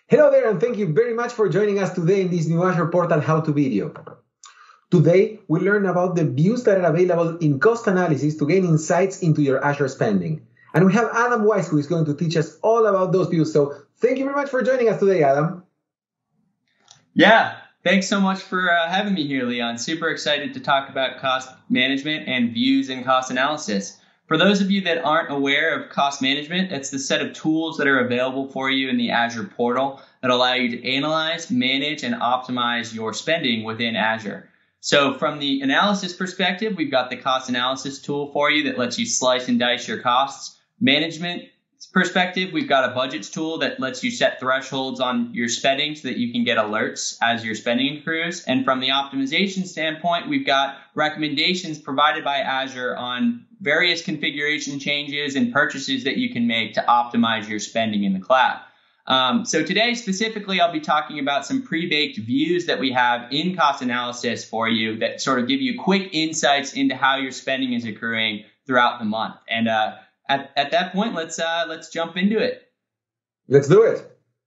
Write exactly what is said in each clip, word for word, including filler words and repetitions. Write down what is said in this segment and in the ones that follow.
Hello there, and thank you very much for joining us today in this new Azure Portal how-to video. Today, we learn about the views that are available in cost analysis to gain insights into your Azure spending. And we have Adam Weiss, who is going to teach us all about those views. So thank you very much for joining us today, Adam. Yeah, thanks so much for uh, having me here, Leon. Super excited to talk about cost management and views and cost analysis. For those of you that aren't aware of cost management, it's the set of tools that are available for you in the Azure portal that allow you to analyze, manage, and optimize your spending within Azure. So from the analysis perspective, we've got the cost analysis tool for you that lets you slice and dice your costs. Management perspective, we've got a budgets tool that lets you set thresholds on your spending so that you can get alerts as your spending accrues. And from the optimization standpoint, we've got recommendations provided by Azure on various configuration changes and purchases that you can make to optimize your spending in the cloud. Um, so today specifically, I'll be talking about some pre-baked views that we have in cost analysis for you that sort of give you quick insights into how your spending is accruing throughout the month. And uh, at, at that point, let's uh, let's jump into it. Let's do it.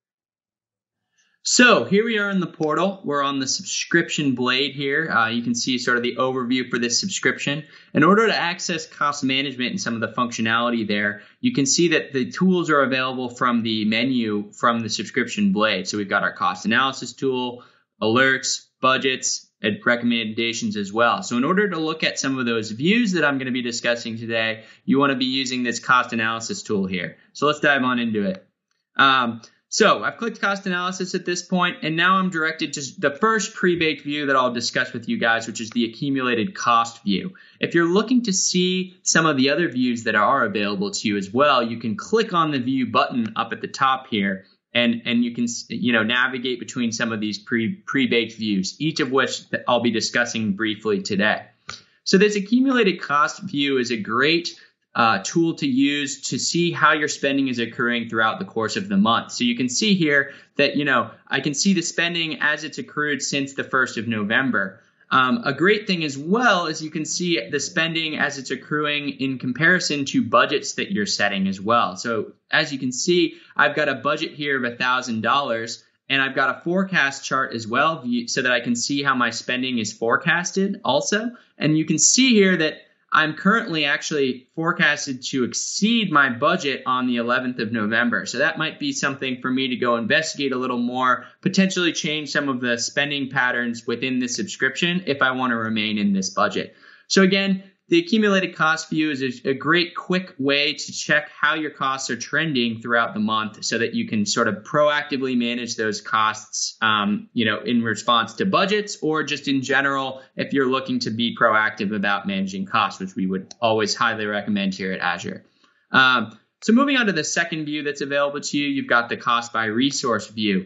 So here we are in the portal. We're on the subscription blade here. Uh, you can see sort of the overview for this subscription. In order to access cost management and some of the functionality there, you can see that the tools are available from the menu from the subscription blade. So we've got our cost analysis tool, alerts, budgets, and recommendations as well. So in order to look at some of those views that I'm going to be discussing today, you want to be using this cost analysis tool here. So let's dive on into it. Um, So I've clicked cost analysis at this point, and now I'm directed to the first pre-baked view that I'll discuss with you guys, which is the accumulated cost view. If you're looking to see some of the other views that are available to you as well, you can click on the view button up at the top here, and, and you can you know navigate between some of these pre, pre-baked views, each of which I'll be discussing briefly today. So this accumulated cost view is a great Uh, tool to use to see how your spending is accruing throughout the course of the month. So you can see here that, you know, I can see the spending as it's accrued since the first of November. Um, a great thing as well is you can see the spending as it's accruing in comparison to budgets that you're setting as well. So as you can see, I've got a budget here of one thousand dollars. And I've got a forecast chart as well so that I can see how my spending is forecasted also. And you can see here that I'm currently actually forecasted to exceed my budget on the eleventh of November. So that might be something for me to go investigate a little more, potentially change some of the spending patterns within this subscription if I want to remain in this budget. So again, the accumulated cost view is a great quick way to check how your costs are trending throughout the month so that you can sort of proactively manage those costs, um, you know, in response to budgets or just in general if you're looking to be proactive about managing costs, which we would always highly recommend here at Azure. Um, so moving on to the second view that's available to you, you've got the cost by resource view.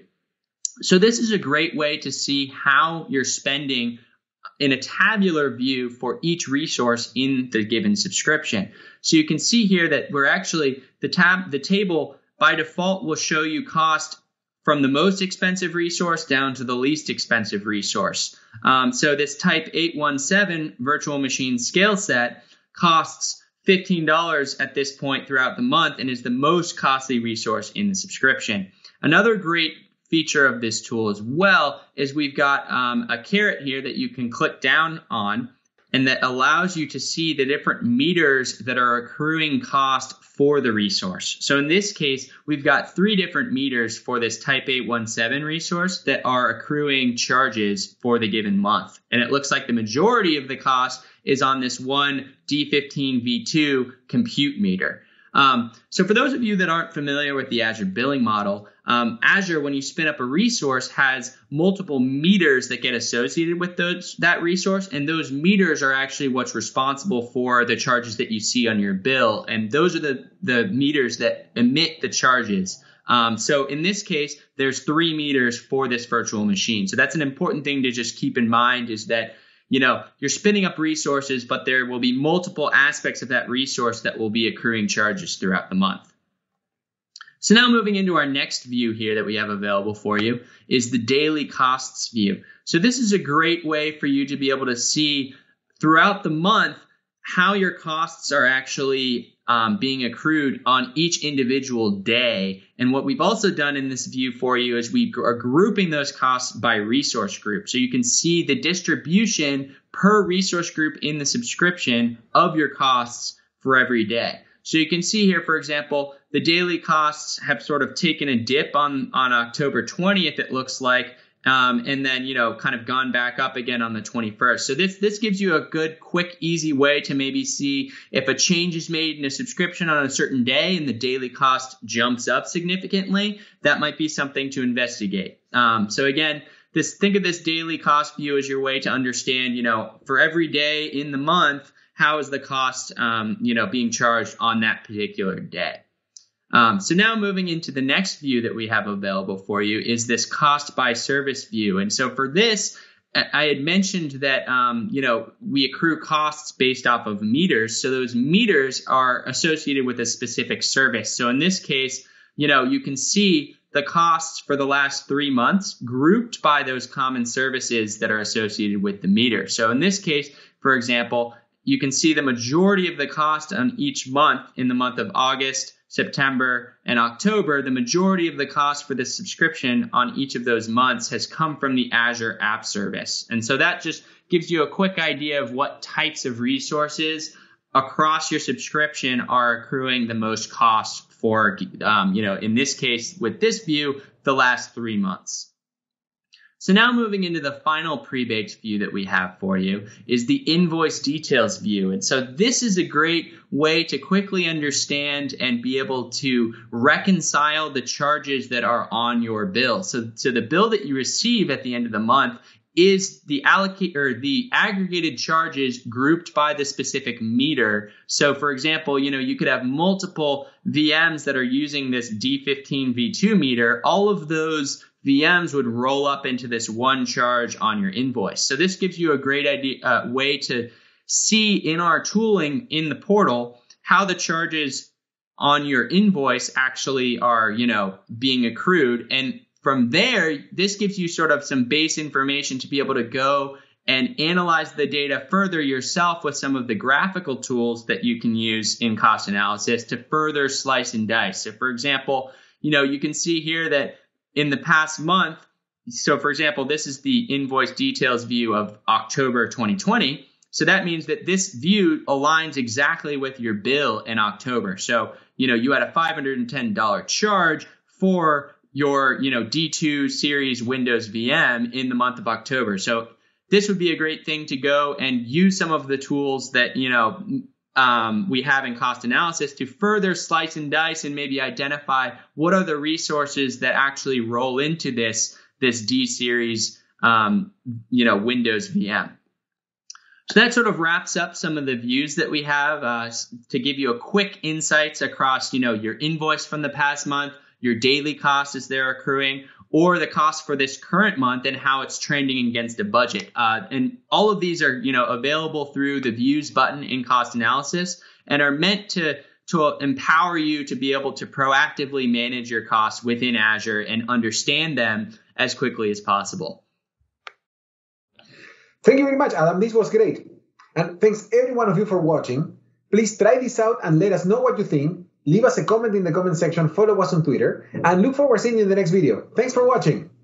So this is a great way to see how you're spending in a tabular view for each resource in the given subscription. So you can see here that we're actually, the tab, the table by default will show you cost from the most expensive resource down to the least expensive resource. Um, so this type eight one seven virtual machine scale set costs fifteen dollars at this point throughout the month and is the most costly resource in the subscription. Another great feature of this tool as well is we've got um, a caret here that you can click down on and that allows you to see the different meters that are accruing cost for the resource. So in this case, we've got three different meters for this type eight one seven resource that are accruing charges for the given month. And it looks like the majority of the cost is on this one D fifteen V two compute meter. Um, so for those of you that aren't familiar with the Azure billing model, um, Azure, when you spin up a resource, has multiple meters that get associated with those, that resource. And those meters are actually what's responsible for the charges that you see on your bill. And those are the, the meters that emit the charges. Um, so in this case, there's three meters for this virtual machine. So that's an important thing to just keep in mind is that you know, you're spinning up resources, but there will be multiple aspects of that resource that will be accruing charges throughout the month. So now moving into our next view here that we have available for you is the daily costs view. So this is a great way for you to be able to see throughout the month how your costs are actually um, being accrued on each individual day. And what we've also done in this view for you is we are grouping those costs by resource group. So you can see the distribution per resource group in the subscription of your costs for every day. So you can see here, for example, the daily costs have sort of taken a dip on, on October twentieth, it looks like, um, and then, you know, kind of gone back up again on the twenty-first. So this, this gives you a good, quick, easy way to maybe see if a change is made in a subscription on a certain day and the daily cost jumps up significantly. That might be something to investigate. Um, so again, this think of this daily cost view as your way to understand, you know, for every day in the month, how is the cost, um, you know, being charged on that particular day? Um, so now moving into the next view that we have available for you is this cost by service view. And so for this, I had mentioned that, um, you know, we accrue costs based off of meters. So those meters are associated with a specific service. So in this case, you know, you can see the costs for the last three months grouped by those common services that are associated with the meter. So in this case, for example, you can see the majority of the cost on each month in the month of August, September, and October. The majority of the cost for this subscription on each of those months has come from the Azure App Service. And so that just gives you a quick idea of what types of resources across your subscription are accruing the most cost for, um, you know, in this case, with this view, the last three months. So now moving into the final pre-baked view that we have for you is the invoice details view. And so this is a great way to quickly understand and be able to reconcile the charges that are on your bill. So, so the bill that you receive at the end of the month is the allocate or the aggregated charges grouped by the specific meter. So for example, you know, you could have multiple V Ms that are using this D fifteen V two meter. All of those V Ms would roll up into this one charge on your invoice. So this gives you a great idea, uh, way to see in our tooling in the portal how the charges on your invoice actually are, you know, being accrued. And from there, this gives you sort of some base information to be able to go and analyze the data further yourself with some of the graphical tools that you can use in cost analysis to further slice and dice. So for example, you know, you can see here that in the past month, so for example, this is the invoice details view of October twenty twenty. So that means that this view aligns exactly with your bill in October. So, you know, you had a five hundred ten dollars charge for your, you know, D two series Windows V M in the month of October. So this would be a great thing to go and use some of the tools that, you know, Um, we have in cost analysis to further slice and dice and maybe identify what are the resources that actually roll into this, this D series, um, you know, Windows V M. So that sort of wraps up some of the views that we have uh, to give you a quick insights across, you know, your invoice from the past month, your daily cost as they're accruing, or the cost for this current month and how it's trending against a budget. Uh, and all of these are, you know, available through the views button in cost analysis and are meant to, to empower you to be able to proactively manage your costs within Azure and understand them as quickly as possible. Thank you very much, Adam. This was great. And thanks every one of you for watching. Please try this out and let us know what you think. Leave us a comment in the comment section, follow us on Twitter, and look forward to seeing you in the next video. Thanks for watching.